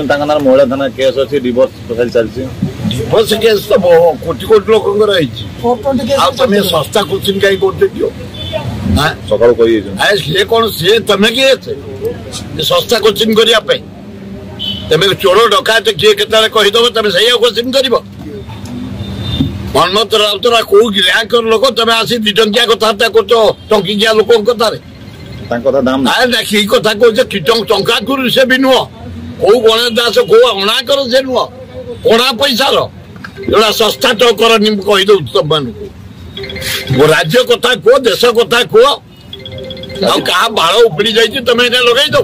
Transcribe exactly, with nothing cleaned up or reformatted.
कहना महिला थाना केस अच्छी डिवोर्स प्रोसेस चलती डिवोर्स केस तो कोटी कोटी लोक तुम सस्ता क्वेश्चन कहीं कर सकाल सी कौन सी तुम किए सस्ता क्वेश्चन करने तुम चोर डकायत किए के कहीदेव तुम से क्वेश्चन कर मनमत राउतरा कौ रैंक लोक तुम आसी दी टंकिया कथबार्ता कर टंकिया लोक कथार देखिए कथा कह टंका गुरु से भी नुह कौ गणेश दास कौ अणाकर से नुह कणा पैसार जोड़ा सस्ता टकर कहीदे तुम मान राज्य कथा कह देश कथा कह क्या बाड़ उपड़ी जाइए तुम लगे दो